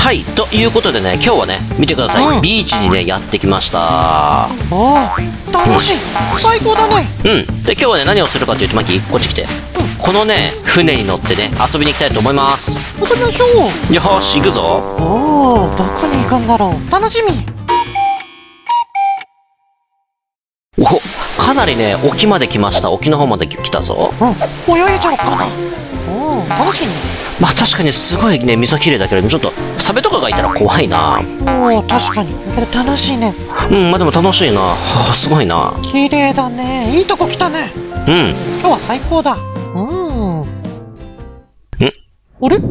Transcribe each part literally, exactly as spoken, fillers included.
はい、ということでね、今日はね、見てください。うん、ビーチにね、やってきました。 ああ、楽しい、うん、最高だね。 うん。で、今日はね、何をするかというと、マキ、こっち来て。うん、このね、船に乗ってね、遊びに行きたいと思います。 遊びましょう。 よーし、行くぞ。 おお、どこに行くんだろう。楽しみ。 お、かなりね、沖まで来ました。沖の方まで来たぞ。 うん、泳いじゃおうかな。おお、楽しいね。 まあ確かにすごいね、水は綺麗だけれども、ちょっとサメとかがいたら怖いな。 おお、確かに。けど楽しいね。 うん、まあでも楽しいな。はあ、すごいな。 綺麗だね。いいとこ来たね。 うん。 今日は最高だ。うん。ん？ あれ？あれ？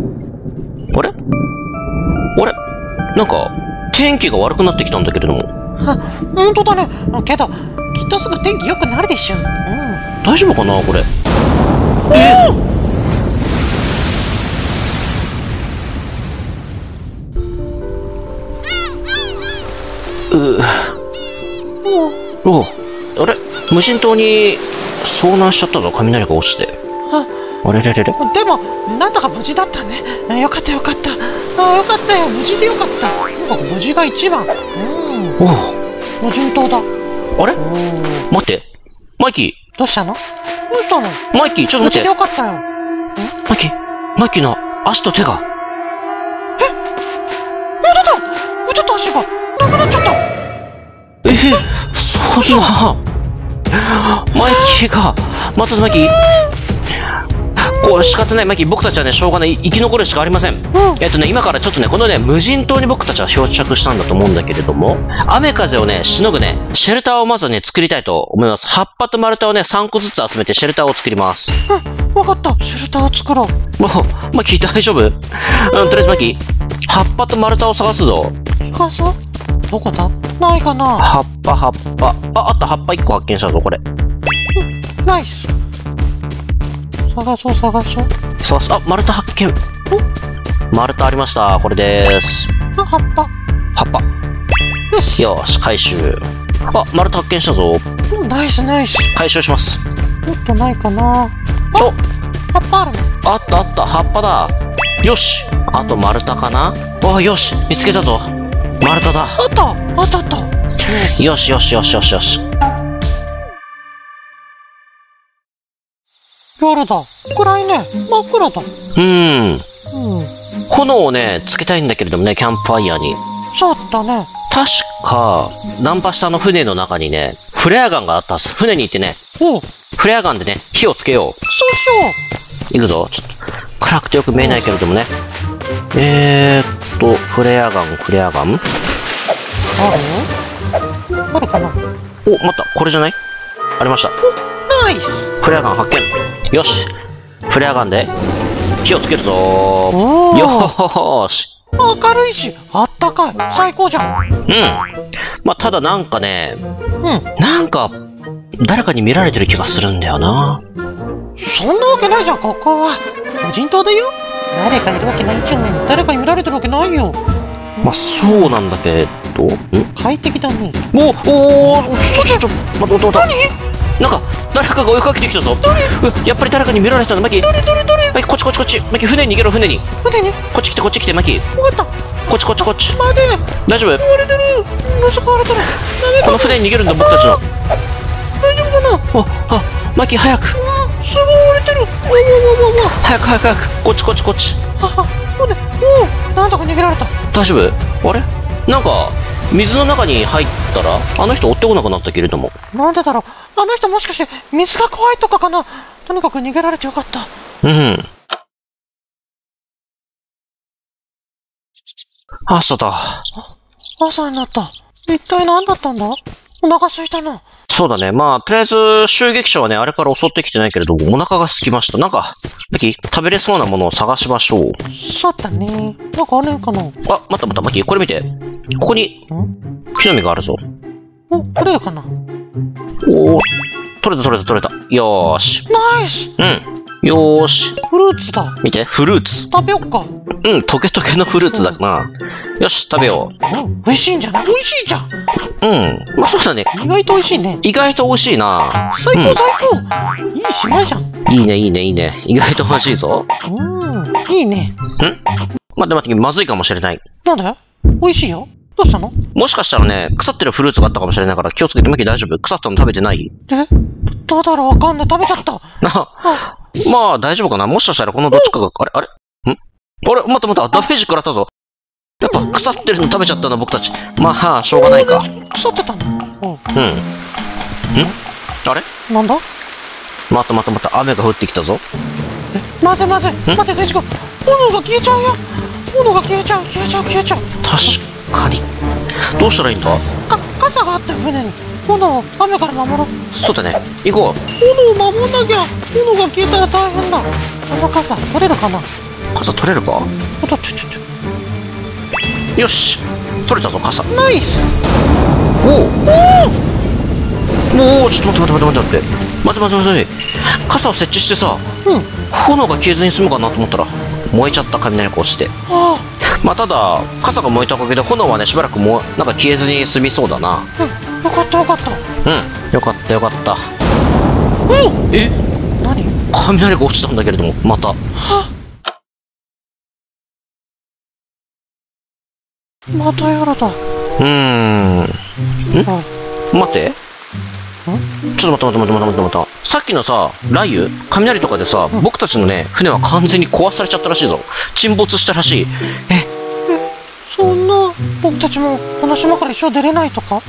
あれ？なんか天気が悪くなってきたんだけれども。 は、本当だね。けどきっとすぐ天気良くなるでしょ。うん。 大丈夫かなこれ。え？うおお、あれ、無人島に遭難しちゃったぞ。雷が落ちて。 あ、 あれれれれ。 でもなんとか無事だったね。よかったよかった。あ、よかったよ、無事でよかった。とにかく無事が一番。うん。 おお、無人島だ。 あれ、待って、マイキー。 どうしたの？どうしたの？ マイキー、ちょっと待って。 無事でよかったよ。 マイキー、マイキーの足と手が。 え、え、だったちょっと足がなくなっちゃった。 え、そんな。マイキーが、またマイキー。こう仕方ない、マイキー、僕たちはね、しょうがない、生き残るしかありません。うん、えっとね、今からちょっとね、このね、無人島に僕たちは漂着したんだと思うんだけれども、雨風をね、しのぐね、シェルターをまずね、作りたいと思います。葉っぱと丸太をね、さんこずつ集めてシェルターを作ります。 うん、わかった。シェルターを作ろう。 もう、マイキー大丈夫？うん、とりあえずマイキー、葉っぱと丸太を探すぞ。 探そう？どこだ？ないかな？ 葉っぱ、葉っぱ。あ、あった、葉っぱいっこ発見したぞ、これ。 うん、ナイス。探そう、探そう。 探す。あ、丸太発見。丸太ありました。これです。 あ、葉っぱ。 葉っぱ。 よし。 よし、回収。あ、丸太発見したぞ。 うん、ナイス、ナイス。 回収します。 もっとないかな？あ、 お、 葉っぱあるね。 あった、あった、葉っぱだ。よし。あと丸太かな？あ、よし、見つけたぞ。丸太だ。 あった、あったあった。 よしよしよしよしよし。 夜だ。暗いね。真っ暗だ。 うーん。 うん。 炎をね、つけたいんだけれどもね、キャンプファイヤーに。 そうだね。 確か、ナンパ下の船の中にね、フレアガンがあったはず。船に行ってね、 おう。 フレアガンでね、火をつけよう。 そうしよう。行くぞ。ちょっと、暗くてよく見えないけれどもね。えーっと、フレアガン、フレアガン。 ある？あるかな？ お、待った。これじゃない？ありました。 ナイス。 フレアガン発見。よし。フレアガンで火をつけるぞー。よーし。 明るいし、あったかい。最高じゃん。 うん。まあ、ただなんかね、 うん。 なんか、誰かに見られてる気がするんだよな。 そんなわけないじゃん、ここは。無人島だよ。誰かいるわけないじゃん。誰かに見られてるわけないよ。 まあ、そうなんだけど、ん？ 快適だね。 おおお、ちょちょちょ、待って待って待って。何？なんか、誰かが追いかけてきたぞ。う、やっぱり誰かに見られてたんだ、マキ。 どれどれどれ？ マキ、こっちこっちこっち。マキ、船に逃げろ、船に。 船に？ こっち来て、こっち来て、マキ。 わかった。 こっちこっちこっち。 待て。 大丈夫？ 追われてる。覗かれてる。 この船に逃げるんだ、僕たちの。 大丈夫かな？ あ、あ、マキ、早く。 うわ、すごい追われてる。わわわわわ。 早く早く早く。こっちこっちこっち。 はは、ほんで、おお、なんとか逃げられた。 大丈夫？あれ？なんか、水の中に入ったら、あの人追ってこなくなったけれども。 なんでだろう？あの人もしかして水が怖いとかかな？とにかく逃げられてよかった。 うん。朝だ。 あ、朝になった。一体何だったんだ？お腹空いたな。 そうだね。まあ、とりあえず、襲撃者はね、あれから襲ってきてないけれども、お腹が空きました。なんか、マキ、食べれそうなものを探しましょう。 そうだね。なんかあれかな？ あ、待った待った、マキ、これ見て。ここに、木の実があるぞ。 お、取れるかな？ おお、取れた取れた取れた。よーし。 ナイス。 うん。よーし。 フルーツだ。 見て、フルーツ。 食べよっか。 うん、トゲトゲのフルーツだな。よし、食べよう。うん、美味しいんじゃない？美味しいじゃん。 うん。まあそうだね。 意外と美味しいね。 意外と美味しいな。 最高最高。いい島じゃん。 いいねいいねいいね。意外と美味しいぞ。 うん、いいね。 ん？ 待って待って、まずいかもしれない。 なんで？美味しいよ。どうしたの？ もしかしたらね、腐ってるフルーツがあったかもしれないから気をつけて。マキ大丈夫？腐ったの食べてない？ え？どうだろうわかんない。食べちゃった。 な、まあ大丈夫かな。もしかしたらこのどっちかが、あれあれんあれ待って待って、ダメージ食らったぞ。やっぱ腐ってるの食べちゃったの僕たち。まあ、しょうがないか。 腐ってたの？うん。 うん。んあれなんだ？ またまたまた雨が降ってきたぞ。 え、まずいまずい。待って、デジ君。炎が消えちゃうよ。炎が消えちゃう、消えちゃう、消えちゃう。 確かに。どうしたらいいんだ？ か、傘があったよ、船に。炎を雨から守ろう。 そうだね。行こう。炎を守んなきゃ。炎が消えたら大変だ。この傘、取れるかな？ 傘取れるか？ おっとっとっと。 よし。取れたぞ、傘。 ナイス。 おおおお、ちょっと待って待って待って待って。まずまずまずい。傘を設置してさ、 うん。 炎が消えずに済むかなと思ったら、燃えちゃった。雷が落ちて。 あまあただ、傘が燃えたおかげで炎はね、しばらくもう、なんか消えずに済みそうだな。 うん。よかったよかった。 うん。よかったよかった。 おお。 え？ 何？ 雷が落ちたんだけれども、また。 はまたやらだ。 うーん。ん？待って。ちょっと待って待って待って待って待って待って。さっきのさ、雷雨雷とかでさ、僕たちのね、船は完全に壊されちゃったらしいぞ。沈没したらしい。え、 え、そんな、僕たちもこの島から一生出れないとか？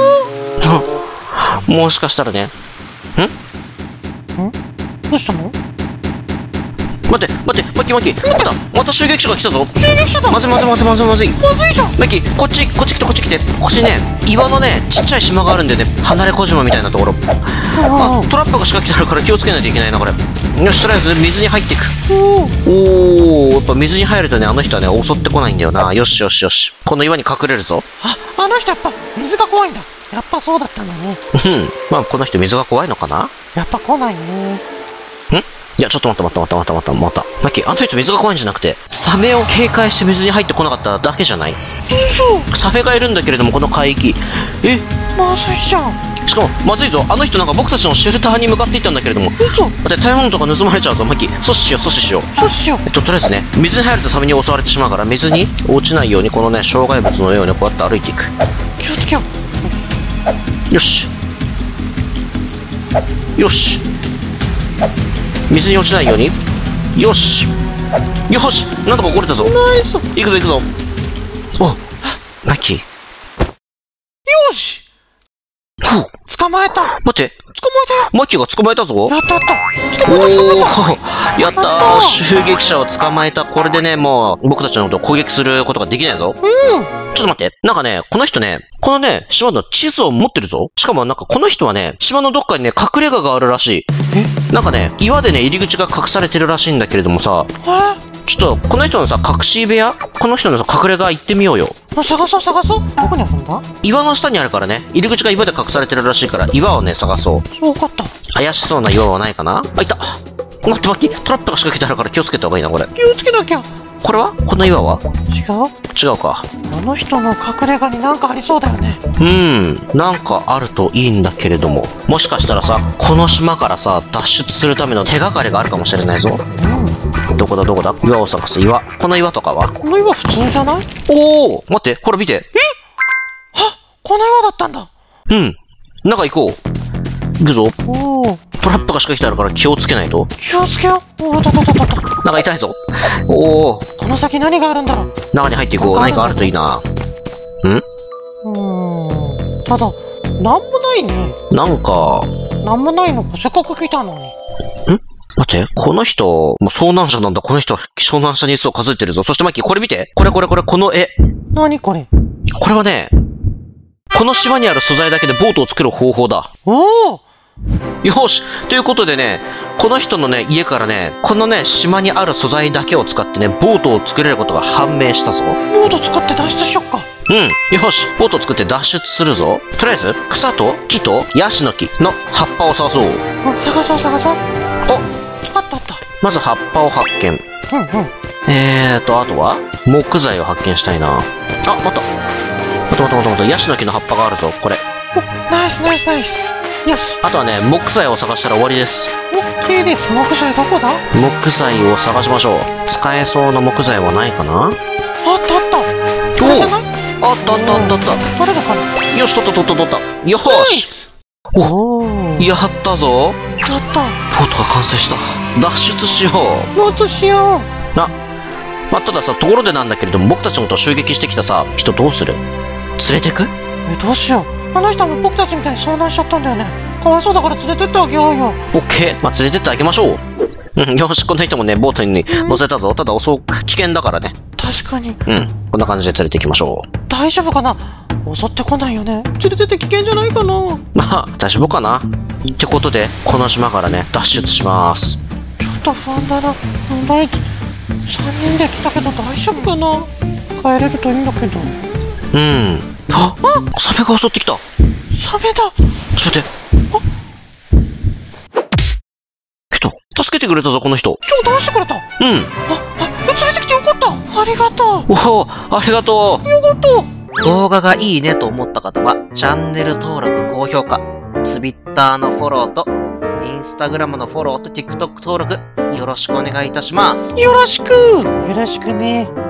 あもしかしたらね。ん？ ん？どうしたの？ 待って待ってマキマキ、またまた襲撃者が来たぞ。 襲撃者だ。 まずいまずいまずいまずいまずいまずいじゃん。 マキ、こっちこっち来てこっち来て。こっちね、岩のねちっちゃい島があるんでね、離れ小島みたいなところ。あ、トラップが仕掛けてあるから気をつけないといけないなこれ。よし、とりあえず水に入っていく。おお、やっぱ水に入るとね、あの人はね襲ってこないんだよな。よしよしよし、この岩に隠れるぞ。 あ、あの人やっぱ水が怖いんだ。やっぱそうだったんだね。 うんまあこの人水が怖いのかな。 やっぱ来ないね。 んいや、ちょっと待って待って待って待って待って待った。マッキー、あの人水が怖いんじゃなくて、サメを警戒して水に入ってこなかっただけじゃない？ 嘘。 サメがいるんだけれども、この海域。えまずいじゃん。 しかも、まずいぞ。あの人なんか僕たちのシェルターに向かっていったんだけれども。 嘘。 だって食べ物とか盗まれちゃうぞ、マッキー。阻止しよう、阻止しよう。 どうしよう。 えっと、とりあえずね、水に入るとサメに襲われてしまうから、水に落ちないように、このね、障害物のようにこうやって歩いていく。 気をつけよう。 よし。よし。水に落ちないように。よしよし、なんとか怒れたぞ。 ナイス。 行くぞ行くぞ。おマッキー。 よし。 ふう、 捕まえた。 待って、 捕まえたよ。 マッキーが捕まえたぞ。 やったやった。捕まえた捕まえた。 おー、やったー。襲撃者を捕まえた。これでね、もう僕たちのことを攻撃することができないぞ。 うん。 ちょっと待って。なんかね、この人ね、このね、島の地図を持ってるぞ。しかもなんかこの人はね、島のどっかにね、隠れ家があるらしい。 え？ なんかね、岩でね、入り口が隠されてるらしいんだけれどもさ、 え？ ちょっと、この人のさ、隠し部屋この人のさ、隠れ家行ってみようよ。 探そう探そう。どこにあるんだ？ 岩の下にあるからね、入り口が岩で隠されてるらしいから、岩をね、探そう。 そうかった。 怪しそうな岩はないかなあ、いた。待って待って、トラップが仕掛けてあるから気をつけた方がいいな、これ。 気をつけなきゃ。 これはこの岩は違う？ 違うか。 あの人の隠れ家になんかありそうだよね。 うーん、なんかあるといいんだけれども。もしかしたらさ、この島からさ、脱出するための手がかりがあるかもしれないぞ。 うん。 どこだどこだ岩を探す岩。この岩とかはこの岩普通じゃない？ おー、待って、これ見て。 あ、この岩だったんだ。 うん。中行こう。行くぞ。 おお。 トラップが仕掛けてあるから気をつけないと。 気をつけよう。おお、たたたたた。 なんか痛いぞ。おー、 この先何があるんだろう。 中に入っていこう。何かあるといいな。ん？ うーん。ただ、なんもないね。 なんか、 なんもないのか。せっかく来たのに。 待って、この人、もう遭難者なんだ。この人は遭難者日数を数えてるぞ。そしてマッキー、これ見て。これこれこれ、この絵。 何これ？ これはね、この島にある素材だけでボートを作る方法だ。 おお。 よし。ということでね、この人のね、家からね、このね、島にある素材だけを使ってね、ボートを作れることが判明したぞ。 ボート使って脱出しよっか。 うん。よし。ボートを作って脱出するぞ。とりあえず、草と木とヤシの木の葉っぱを探そう。 うん、探そう探そう。 お、 あったあった。 まず葉っぱを発見。 うんうん。 えーと、あとは木材を発見したいな。あ、待った。待った待った待った待った。ヤシの木の葉っぱがあるぞ、これ。 お、ナイスナイスナイス。 よし。 あとはね、木材を探したら終わりです。 オッケーです。木材どこだ？ 木材を探しましょう。使えそうな木材はないかな？ あったあった。これじゃない？ あったあったあったあった。 取れるかな？ よし、取った取った取った。よーし。おおー。 やったぞ。 やった。 ポートが完成した。脱出しよう。 もっとしよう。 あ、まあ、たださ、ところでなんだけれども、僕たちのことを襲撃してきたさ、人どうする？連れてく？ え、どうしよう。あの人も僕たちみたいに遭難しちゃったんだよね。かわいそうだから連れてってあげようよ。 オッケー。まあ、連れてってあげましょう。うん、よし、この人もね、ボートに乗せたぞ。ただ、襲う、危険だからね。 確かに。 うん、こんな感じで連れて行きましょう。 大丈夫かな？襲ってこないよね。連れてって危険じゃないかな。 まあ、大丈夫かなってことで、この島からね、脱出します。 ちょっと不安だな。問題、さんにんで来たけど大丈夫かな？帰れるといいんだけど。 うん。あ、あ、サメが襲ってきた。 サメだ。 ちょっと待って。来た。助けてくれたぞ、この人。 今日出してくれた。うん。 うん。 あ、あ、連れてきてよかった。ありがとう。 おお、ありがとう。 よかった。 動画がいいねと思った方は、チャンネル登録、高評価、Twitter のフォローと、Instagram のフォローと TikTok 登録、よろしくお願いいたします。 よろしく。よろしくね。